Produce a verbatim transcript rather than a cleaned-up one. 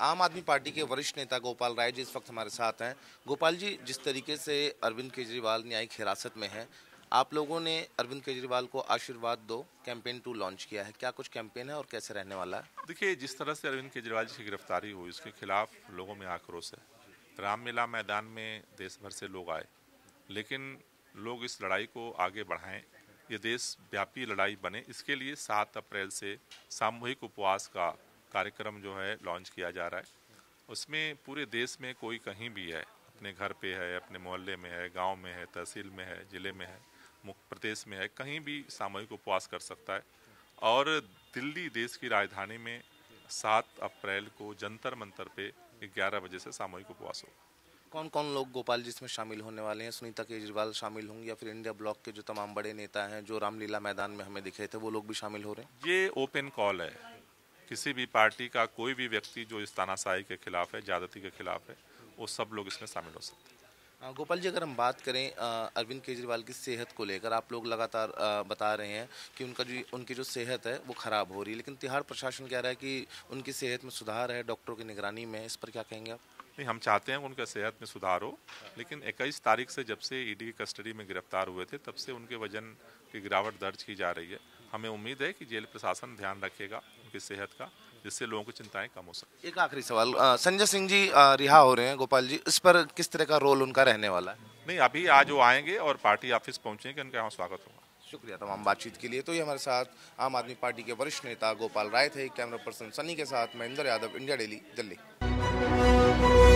आम आदमी पार्टी के वरिष्ठ नेता गोपाल राय जी इस वक्त हमारे साथ हैं। गोपाल जी, जिस तरीके से अरविंद केजरीवाल न्यायिक हिरासत में हैं, आप लोगों ने अरविंद केजरीवाल को आशीर्वाद दो कैंपेन टू लॉन्च किया है। क्या कुछ कैंपेन है और कैसे रहने वाला है? देखिए, जिस तरह से अरविंद केजरीवाल जी की गिरफ्तारी हुई उसके खिलाफ लोगों में आक्रोश है। रामलीला मैदान में देश भर से लोग आए, लेकिन लोग इस लड़ाई को आगे बढ़ाएं, ये देश व्यापी लड़ाई बने, इसके लिए सात अप्रैल से सामूहिक उपवास का कार्यक्रम जो है लॉन्च किया जा रहा है। उसमें पूरे देश में कोई कहीं भी है, अपने घर पे है, अपने मोहल्ले में है, गांव में है, तहसील में है, जिले में है, मुख्य प्रदेश में है, कहीं भी सामूहिक उपवास कर सकता है। और दिल्ली देश की राजधानी में सात अप्रैल को जंतर मंतर पे ग्यारह बजे से सामूहिक उपवास होगा। कौन कौन लोग गोपाल जी इसमें शामिल होने वाले हैं? सुनीता केजरीवाल शामिल होंगी या फिर इंडिया ब्लॉक के जो तमाम बड़े नेता हैं जो रामलीला मैदान में हमें दिखे थे वो लोग भी शामिल हो रहे हैं? ये ओपन कॉल है। किसी भी पार्टी का कोई भी व्यक्ति जो इस तानाशाही के खिलाफ है, ज्यादती के खिलाफ है, वो सब लोग इसमें शामिल हो सकते हैं। अ, गोपाल जी, अगर हम बात करें अ, अरविंद केजरीवाल की सेहत को लेकर, आप लोग लगातार अ, बता रहे हैं कि उनका जो उनकी जो सेहत है वो खराब हो रही है, लेकिन तिहाड़ प्रशासन कह रहा है कि उनकी सेहत में सुधार है, डॉक्टरों की निगरानी में। इस पर क्या कहेंगे आप? नहीं, हम चाहते हैं कि उनका सेहत में सुधार हो, लेकिन इक्कीस तारीख से जब से ईडी की कस्टडी में गिरफ्तार हुए थे तब से उनके वजन की गिरावट दर्ज की जा रही है। हमें उम्मीद है कि जेल प्रशासन ध्यान रखेगा उनकी सेहत का, जिससे लोगों की चिंताएं कम हो सके। एक आखिरी सवाल, अ, संजय सिंह जी अ, रिहा हो रहे हैं, गोपाल जी, इस पर किस तरह का रोल उनका रहने वाला है? नहीं, अभी आज वो आएंगे और पार्टी ऑफिस पहुंचेंगे, उनका यहाँ स्वागत होगा। शुक्रिया तमाम बातचीत के लिए। तो ये हमारे साथ आम आदमी पार्टी के वरिष्ठ नेता गोपाल राय थे। कैमरा पर्सन सनी के साथ महेंद्र यादव, इंडिया डेली, दिल्ली।